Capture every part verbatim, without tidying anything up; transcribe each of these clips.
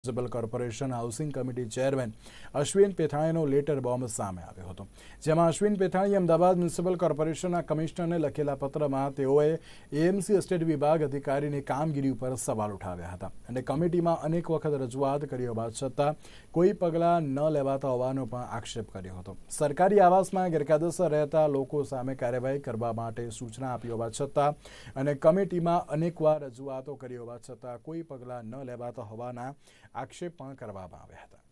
Municipal corporation housing committee chairman Ashwin પેથાણીનો letter bomb સામે આવ્યો હતો, જેમાં અશ્વિન પેથાણીએ અમદાવાદ મ્યુનિસિપલ કોર્પોરેશનના કમિશનરને લખેલા પત્રમાં તેઓએ એએમસી એસ્ટેટ વિભાગ અધિકારીની કામગીરી ઉપર સવાલ ઉઠાવ્યા હતા અને કમિટીમાં અનેક વખત રજૂઆત કરી હોવા છતાં કોઈ પગલાં ન લેવાતા હોવાનો પણ આક્ષેપ કર્યો હતો। સરકારી આવાસમાં ગેરકાયદેસર રહેતા લોકો સામે કાર્યવાહી કરવા માટે સૂચના આપી હોવા છતાં અને કમિટીમાં અનેકવાર રજૂઆતો કરી હોવા છતાં કોઈ પગલાં ન લેવાતા હોવાના આક્ષેપ પણ કરવામાં આવ્યા હતા।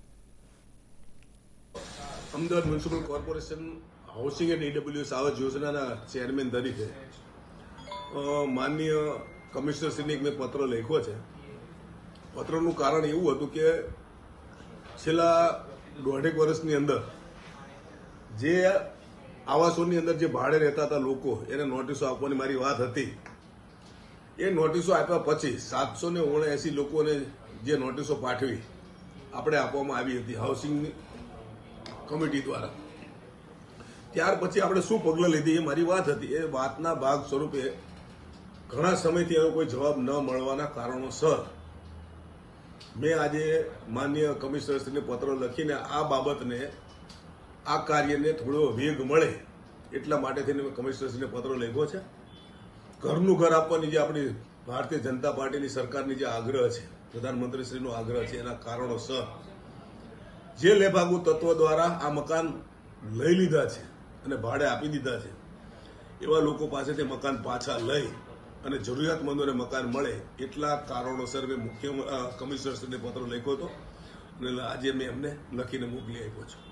Ahmedabad municipal corporation housing and EWS આવાસ યોજનાના ચેરમેન તરીકે માનનીય કમિશનરશ્રીને એક મેં પત્ર લખ્યો છે। પત્રનું કારણ એવું હતું કે છેલ્લા દોઢેક વર્ષની અંદર જે આવાસોની અંદર જે ભાડે રહેતા હતા લોકો એને નોટિસો આપવાની મારી વાત હતી। એ નોટિસો આપ્યા પછી સાતસો ને ઓગણએસી લોકોને જે નોટિસો પાઠવી આપણે આપવામાં આવી હતી હાઉસિંગ કમિટી દ્વારા। ત્યાર પછી આપણે શું પગલાં લીધી એ મારી વાત હતી। એ વાતના ભાગ સ્વરૂપે ઘણા સમયથી એનો કોઈ જવાબ ન મળવાના કારણોસર મેં આજે માનનીય કમિશનરશ્રીને પત્ર લખીને આ બાબતને આ કાર્યને થોડો વેગ મળે એટલા માટે થઈને મેં કમિશનરશ્રીને પત્ર લખ્યો છે। ઘરનું ઘર આપવાની જે આપણી ભારતીય જનતા પાર્ટીની સરકારની જે આગ્રહ છે, પ્રધાનમંત્રીશ્રીનો આગ્રહ છે, એના કારણોસર જે લેભાગુ તત્વો દ્વારા આ મકાન લઈ લીધા છે અને ભાડે આપી દીધા છે એવા લોકો પાસેથી મકાન પાછા લઈ અને જરૂરિયાતમંદોને મકાન મળે એટલા કારણોસર મેં મુખ્ય કમિશનરશ્રીને પત્ર લખ્યો હતો અને આજે મેં એમને લખીને મોકલી આપ્યો છું।